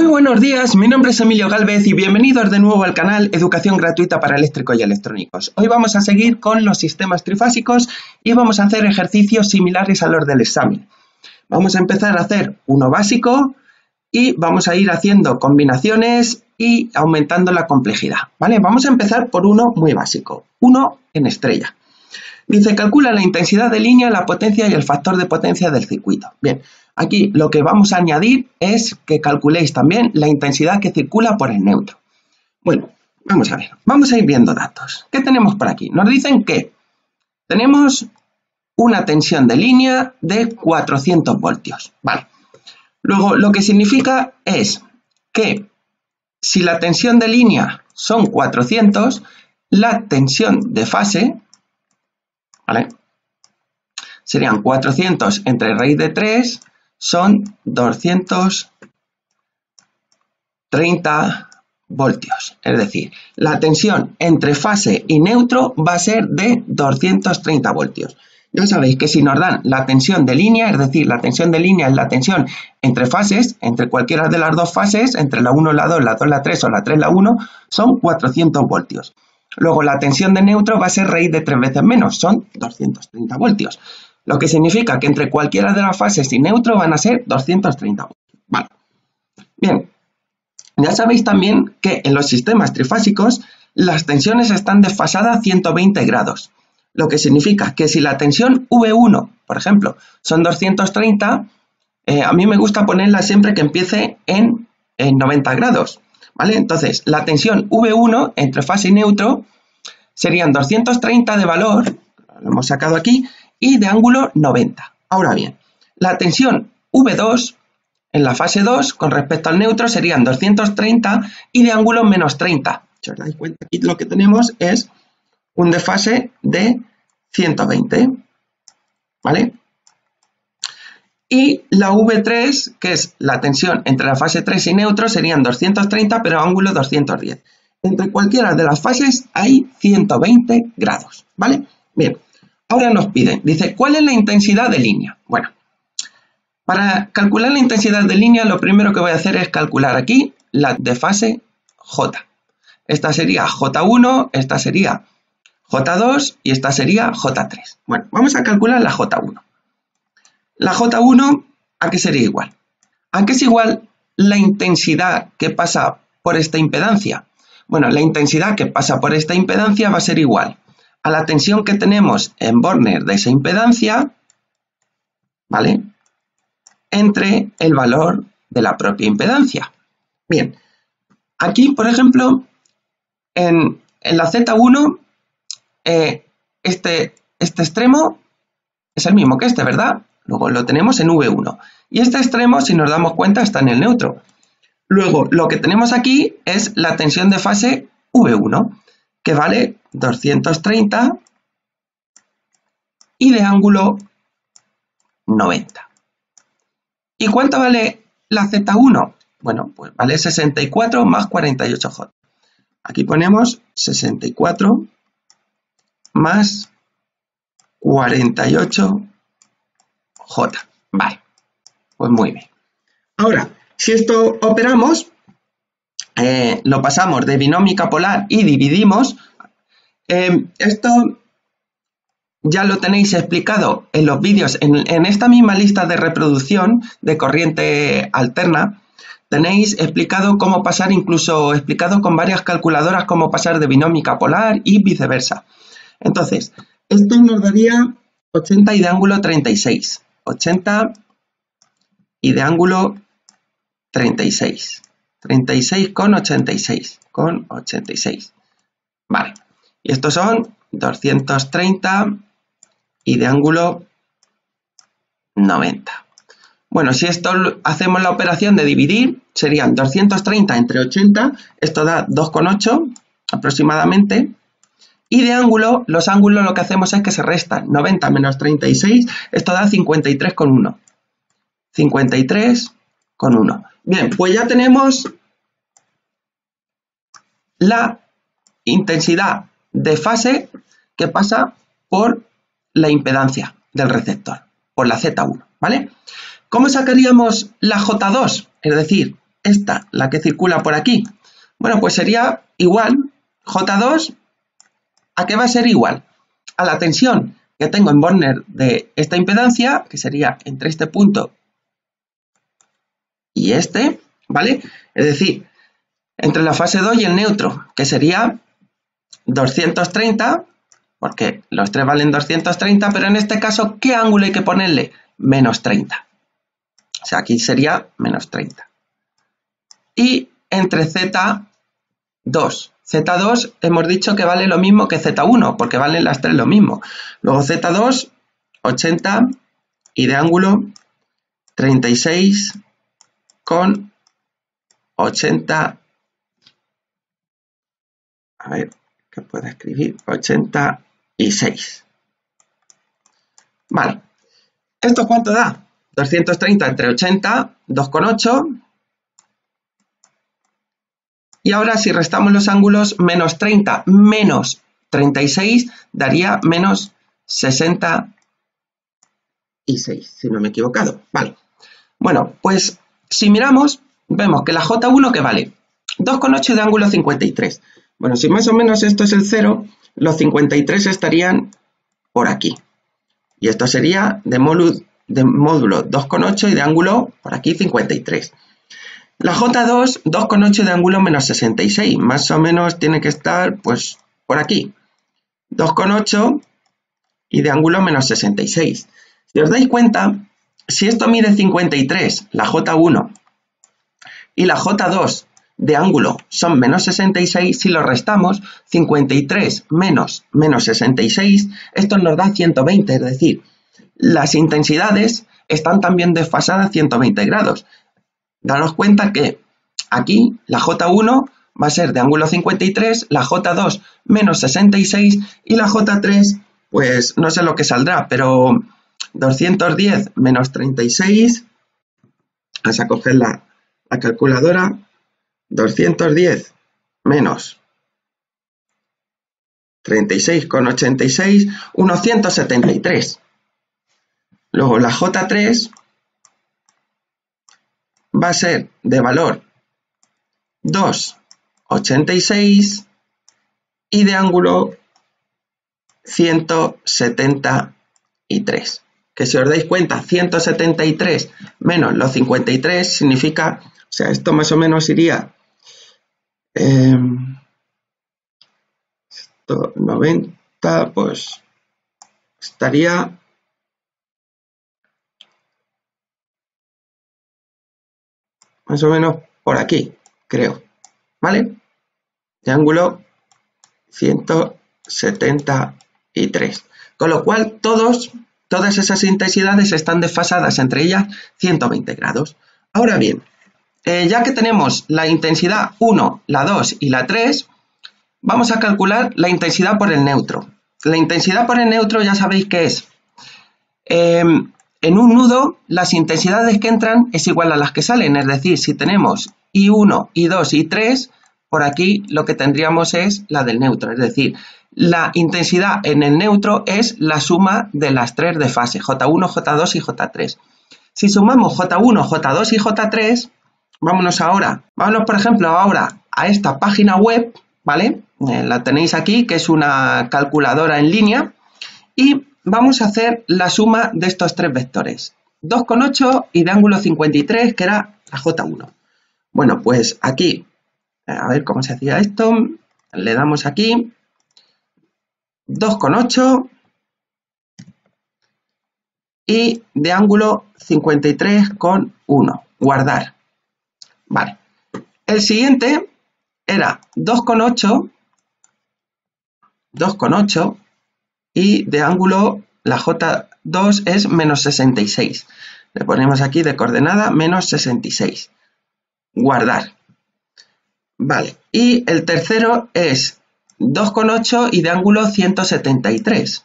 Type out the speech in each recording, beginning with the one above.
Muy buenos días, mi nombre es Emilio Gálvez y bienvenidos de nuevo al canal Educación Gratuita para Eléctricos y Electrónicos. Hoy vamos a seguir con los sistemas trifásicos y vamos a hacer ejercicios similares a los del examen. Vamos a empezar a hacer uno básico y vamos a ir haciendo combinaciones y aumentando la complejidad, ¿vale? Vamos a empezar por uno muy básico, uno en estrella. Dice, calcula la intensidad de línea, la potencia y el factor de potencia del circuito. Bien, aquí lo que vamos a añadir es que calculéis también la intensidad que circula por el neutro. Bueno, vamos a ver, vamos a ir viendo datos. ¿Qué tenemos por aquí? Nos dicen que tenemos una tensión de línea de 400 voltios, ¿vale? Luego, lo que significa es que si la tensión de línea son 400, la tensión de fase, ¿vale?, serían 400 entre raíz de 3, son 230 voltios. Es decir, la tensión entre fase y neutro va a ser de 230 voltios. Ya sabéis que si nos dan la tensión de línea, es decir, la tensión de línea es la tensión entre fases, entre cualquiera de las dos fases, entre la 1, la 2, la 2, la 3 o la 3, la 1, son 400 voltios. Luego la tensión de neutro va a ser raíz de 3 veces menos, son 230 voltios. Lo que significa que entre cualquiera de las fases y neutro van a ser 230 voltios. Vale. Bien, ya sabéis también que en los sistemas trifásicos las tensiones están desfasadas a 120 grados. Lo que significa que si la tensión V1, por ejemplo, son 230, a mí me gusta ponerla siempre que empiece en 90 grados. ¿Vale? Entonces, la tensión V1 entre fase y neutro serían 230 de valor, lo hemos sacado aquí, y de ángulo 90. Ahora bien, la tensión V2 en la fase 2 con respecto al neutro serían 230 y de ángulo menos 30. Si os dais cuenta, aquí lo que tenemos es un desfase de 120, ¿vale? Y la V3, que es la tensión entre la fase 3 y neutro, serían 230, pero ángulo 210. Entre cualquiera de las fases hay 120 grados, ¿vale? Bien, ahora nos piden, dice, ¿cuál es la intensidad de línea? Bueno, para calcular la intensidad de línea, lo primero que voy a hacer es calcular aquí la de fase J. Esta sería J1, esta sería J2 y esta sería J3. Bueno, vamos a calcular la J1. La J1, ¿a qué sería igual? ¿A qué es igual la intensidad que pasa por esta impedancia? Bueno, la intensidad que pasa por esta impedancia va a ser igual a la tensión que tenemos en Borner de esa impedancia, ¿vale?, entre el valor de la propia impedancia. Bien, aquí, por ejemplo, en la Z1, este extremo es el mismo que este, ¿verdad? Luego lo tenemos en V1. Y este extremo, si nos damos cuenta, está en el neutro. Luego, lo que tenemos aquí es la tensión de fase V1, que vale 230 y de ángulo 90. ¿Y cuánto vale la Z1? Bueno, pues vale 64 más 48J. Aquí ponemos 64 más 48J. Vale, pues muy bien. Ahora, si esto operamos, lo pasamos de binómica polar y dividimos. Esto ya lo tenéis explicado en los vídeos, en esta misma lista de reproducción de corriente alterna. Tenéis explicado cómo pasar, incluso explicado con varias calculadoras, cómo pasar de binómica polar y viceversa. Entonces, esto nos daría 80 y de ángulo 36. 80 y de ángulo 36. 36 con 86. Con 86. Vale. Y estos son 230 y de ángulo 90. Bueno, si esto hacemos la operación de dividir, serían 230 entre 80. Esto da 2,8 aproximadamente. Y de ángulo, los ángulos lo que hacemos es que se restan. 90 menos 36, esto da 53,1. 53,1. Bien, pues ya tenemos la intensidad de fase que pasa por la impedancia del receptor, por la Z1, ¿vale? ¿Cómo sacaríamos la J2? Es decir, esta, la que circula por aquí. Bueno, pues sería igual, J2, ¿a qué va a ser igual? A la tensión que tengo en Borner de esta impedancia, que sería entre este punto y este, ¿vale? Es decir, entre la fase 2 y el neutro, que sería 230, porque los tres valen 230, pero en este caso, ¿qué ángulo hay que ponerle? Menos 30. O sea, aquí sería menos 30. Y entre Z2. Z2 hemos dicho que vale lo mismo que Z1, porque valen las tres lo mismo. Luego Z2, 80 y de ángulo 36 con 80. A ver, ¿qué puedo escribir? 86. Vale. ¿Esto cuánto da? 230 entre 80, 2,8. Y ahora si restamos los ángulos, menos 30 menos 36 daría menos 66, si no me he equivocado. Vale. Bueno, pues si miramos, vemos que la J1 que vale 2,8 de ángulo 53. Bueno, si más o menos esto es el 0, los 53 estarían por aquí. Y esto sería de módulo 2,8 y de ángulo por aquí 53. La J2, 2,8 de ángulo menos 66. Más o menos tiene que estar pues por aquí. 2,8 y de ángulo menos 66. Si os dais cuenta, si esto mide 53, la J1, y la J2 de ángulo son menos 66, si lo restamos, 53 menos 66, esto nos da 120, es decir, las intensidades están también desfasadas 120 grados. Daros cuenta que aquí la J1 va a ser de ángulo 53, la J2 menos 66 y la J3, pues no sé lo que saldrá, pero 210 menos 36, vamos a coger la calculadora, 210 menos 36,86, unos 173. Luego la J3 va a ser de valor 2,86 y de ángulo 173. Que si os dais cuenta, 173 menos los 53 significa, o sea, esto más o menos iría 90, pues estaría más o menos por aquí, creo, ¿vale? De ángulo 173. Con lo cual, todas esas intensidades están desfasadas entre ellas 120 grados. Ahora bien, ya que tenemos la intensidad 1, la 2 y la 3, vamos a calcular la intensidad por el neutro. La intensidad por el neutro ya sabéis que es, en un nudo, las intensidades que entran es igual a las que salen, es decir, si tenemos I1, I2 y I3, por aquí lo que tendríamos es la del neutro, es decir, la intensidad en el neutro es la suma de las tres de fase, J1, J2 y J3. Si sumamos J1, J2 y J3, vámonos por ejemplo ahora a esta página web, ¿vale? La tenéis aquí, que es una calculadora en línea, y vamos a hacer la suma de estos tres vectores, 2,8 y de ángulo 53, que era la J1. Bueno, pues aquí, a ver cómo se hacía esto, le damos aquí, 2,8 y de ángulo 53,1, guardar. Vale, el siguiente era 2,8 y de ángulo la J2 es menos 66. Le ponemos aquí de coordenada menos 66. Guardar. Vale, y el tercero es 2,8 y de ángulo 173.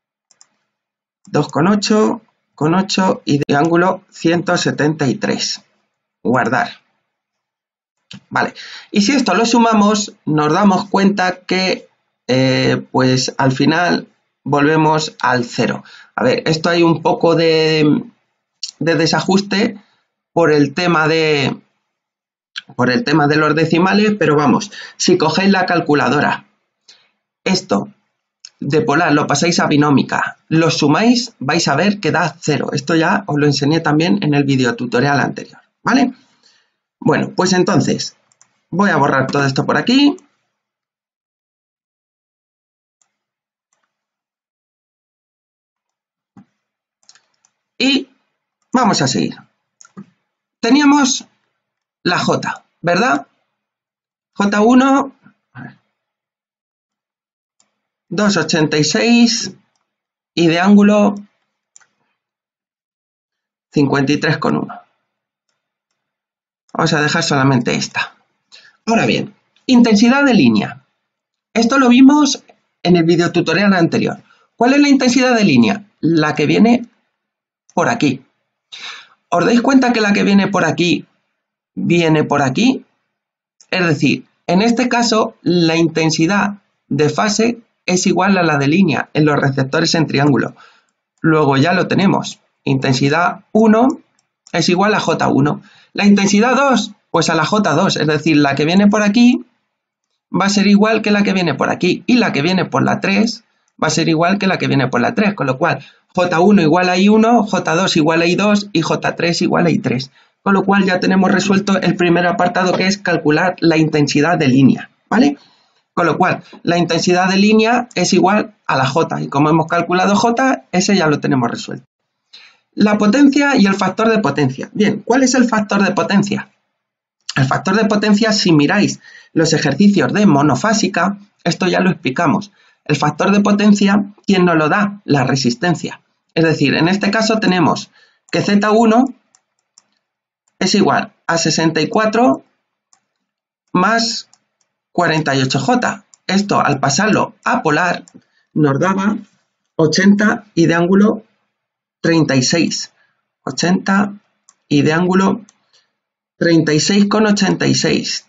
2,8 con 8 y de ángulo 173. Guardar. Vale, y si esto lo sumamos, nos damos cuenta que pues al final volvemos al 0. A ver, esto hay un poco de desajuste por el tema de por el tema de los decimales, pero vamos, si cogéis la calculadora, esto de polar lo pasáis a binómica, lo sumáis, vais a ver que da 0. Esto ya os lo enseñé también en el video tutorial anterior, ¿vale? Bueno, pues entonces, voy a borrar todo esto por aquí. Y vamos a seguir. Teníamos la J, ¿verdad? J1, 2,86 y de ángulo 53,1. Vamos a dejar solamente esta. Ahora bien, intensidad de línea. Esto lo vimos en el video tutorial anterior. ¿Cuál es la intensidad de línea? La que viene por aquí. ¿Os dais cuenta que la que viene por aquí viene por aquí? Es decir, en este caso, la intensidad de fase es igual a la de línea en los receptores en triángulo. Luego ya lo tenemos. Intensidad 1 es igual a J1. La intensidad 2, pues a la J2. Es decir, la que viene por aquí va a ser igual que la que viene por aquí. Y la que viene por la 3 va a ser igual que la que viene por la 3. Con lo cual, J1 igual a I1, J2 igual a I2 y J3 igual a I3. Con lo cual ya tenemos resuelto el primer apartado, que es calcular la intensidad de línea, ¿vale? Con lo cual, la intensidad de línea es igual a la J. Y como hemos calculado J, ese ya lo tenemos resuelto. La potencia y el factor de potencia. Bien, ¿cuál es el factor de potencia? El factor de potencia, si miráis los ejercicios de monofásica, esto ya lo explicamos. El factor de potencia, ¿quién nos lo da? La resistencia. Es decir, en este caso tenemos que Z1 es igual a 64 más 48J. Esto, al pasarlo a polar, nos daba 80 y de ángulo 36. 80 y de ángulo 36,86.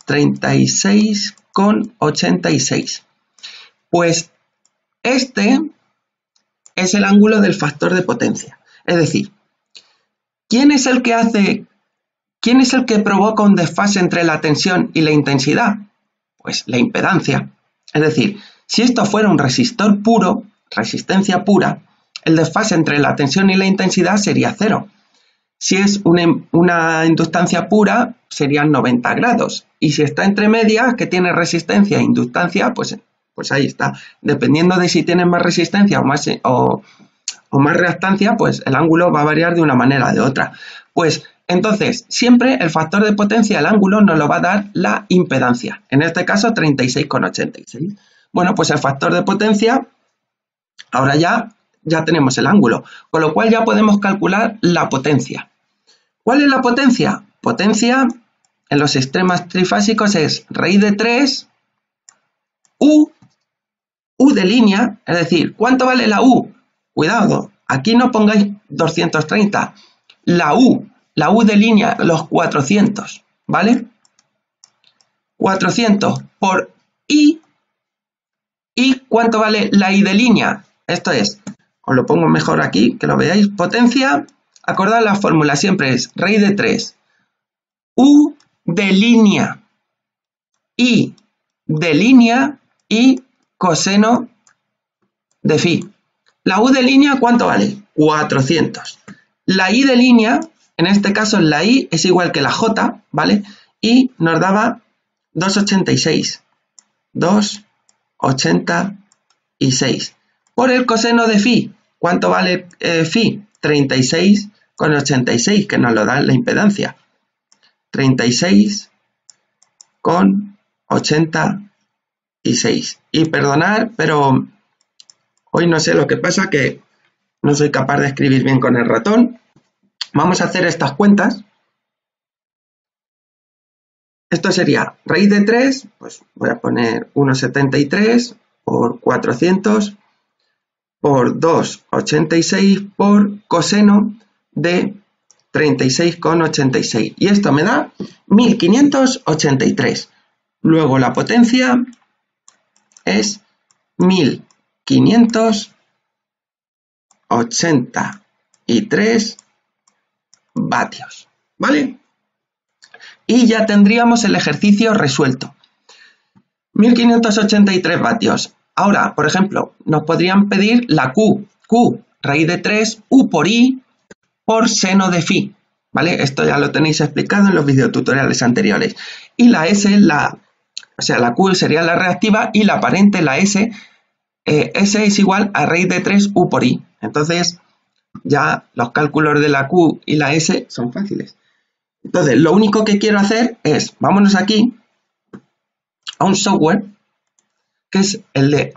36,86. Pues este es el ángulo del factor de potencia. Es decir, ¿quién es el que provoca un desfase entre la tensión y la intensidad? Pues la impedancia. Es decir, si esto fuera un resistor puro, resistencia pura, el desfase entre la tensión y la intensidad sería 0. Si es una inductancia pura, serían 90 grados. Y si está entre medias, que tiene resistencia e inductancia, pues ahí está. Dependiendo de si tiene más resistencia o más reactancia, pues el ángulo va a variar de una manera o de otra. Pues entonces, siempre el factor de potencia, el ángulo, nos lo va a dar la impedancia. En este caso, 36,86. Bueno, pues el factor de potencia, ahora ya tenemos el ángulo, con lo cual ya podemos calcular la potencia. ¿Cuál es la potencia? Potencia en los sistemas trifásicos es raíz de 3 U de línea, es decir, ¿cuánto vale la U? Cuidado, aquí no pongáis 230, la U de línea, los 400, ¿vale? 400 por I. ¿Y cuánto vale la I de línea? Esto es, os lo pongo mejor aquí, que lo veáis, potencia, acordad la fórmula, siempre es raíz de 3, U de línea, I de línea y coseno de phi. La U de línea, ¿cuánto vale? 400. La I de línea, en este caso la I es igual que la J, ¿vale? Y nos daba 2,86. 2,86. Por el coseno de phi, ¿cuánto vale phi? 36,86, que nos lo da la impedancia. 36,86. Y perdonad, pero hoy no sé lo que pasa, que no soy capaz de escribir bien con el ratón. Vamos a hacer estas cuentas. Esto sería raíz de 3, pues voy a poner 1,73 por 400 por 2,86 por coseno de 36,86. Y esto me da 1583. Luego la potencia es 1583 vatios, ¿vale? y ya tendríamos el ejercicio resuelto. 1583 vatios. Ahora, por ejemplo, nos podrían pedir la Q. Q, raíz de 3, U por I, por seno de phi. ¿Vale? Esto ya lo tenéis explicado en los videotutoriales anteriores. Y la S, la Q sería la reactiva y la aparente, la S, S es igual a raíz de 3 U por I. Entonces, ya los cálculos de la Q y la S son fáciles. Entonces, lo único que quiero hacer es, vámonos aquí a un software que es el de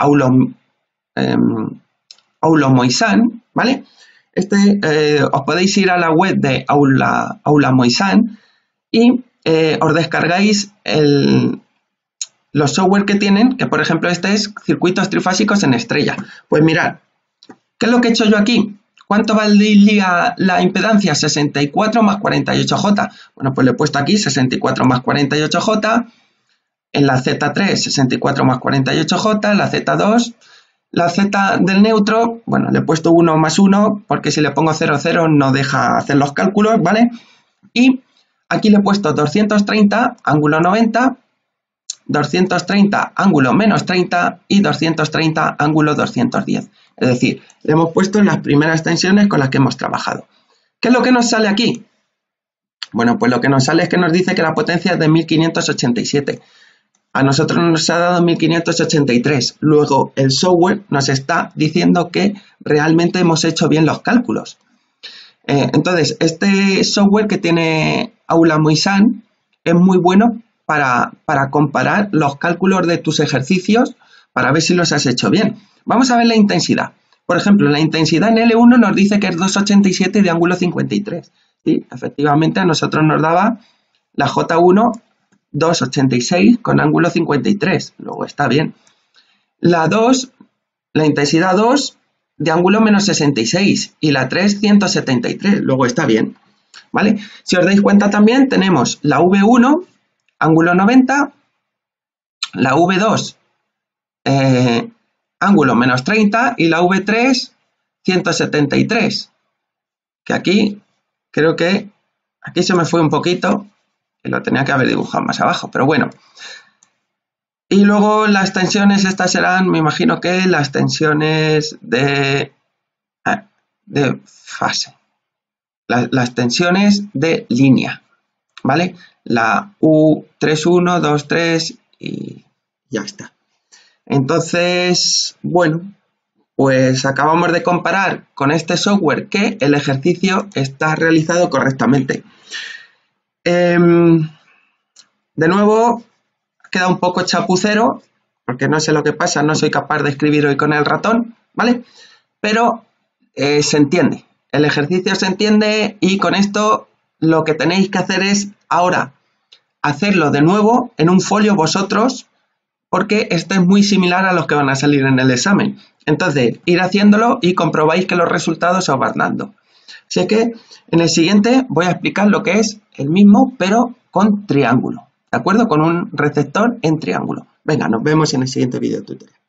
Aulomoisan, ¿vale? Os podéis ir a la web de Aulomoisan y os descargáis los software que tienen, que por ejemplo este es circuitos trifásicos en estrella. Pues mirad, ¿qué es lo que he hecho yo aquí? ¿Cuánto valdría la impedancia? 64 más 48J. Bueno, pues le he puesto aquí 64 más 48J. En la Z3, 64 más 48J. En la Z2, la Z del neutro, bueno, le he puesto 1 más 1, porque si le pongo 0, 0 no deja hacer los cálculos, ¿vale? Y aquí le he puesto 230, ángulo 90, 230, ángulo menos 30 y 230, ángulo 210. Es decir, le hemos puesto las primeras tensiones con las que hemos trabajado. ¿Qué es lo que nos sale aquí? Bueno, pues lo que nos sale es que nos dice que la potencia es de 1587. A nosotros nos ha dado 1583. Luego el software nos está diciendo que realmente hemos hecho bien los cálculos. Entonces, este software que tiene Aulomoisan es muy bueno para comparar los cálculos de tus ejercicios para ver si los has hecho bien. Vamos a ver la intensidad. Por ejemplo, la intensidad en L1 nos dice que es 2,87 de ángulo 53. ¿Sí? Efectivamente, a nosotros nos daba la J1 2,86 con ángulo 53. Luego está bien. La intensidad 2 de ángulo menos 66 y la 3, 173. Luego está bien. ¿Vale? Si os dais cuenta también tenemos la V1, ángulo 90, la V2, ángulo menos 30 y la V3, 173. Que aquí, creo que aquí se me fue un poquito y lo tenía que haber dibujado más abajo, pero bueno. Y luego las tensiones, estas serán, me imagino que las tensiones de fase. Las tensiones de línea, ¿vale? La U31, 23 y ya está. Entonces, bueno, pues acabamos de comparar con este software que el ejercicio está realizado correctamente. De nuevo, queda un poco chapucero, porque no sé lo que pasa, no soy capaz de escribir hoy con el ratón, ¿vale? Pero se entiende, el ejercicio se entiende y con esto lo que tenéis que hacer es ahora hacerlo de nuevo en un folio vosotros, porque este es muy similar a los que van a salir en el examen. Entonces, ir haciéndolo y comprobáis que los resultados os van dando. Así que en el siguiente voy a explicar lo que es el mismo, pero con triángulo, ¿de acuerdo? Con un receptor en triángulo. Venga, nos vemos en el siguiente video tutorial.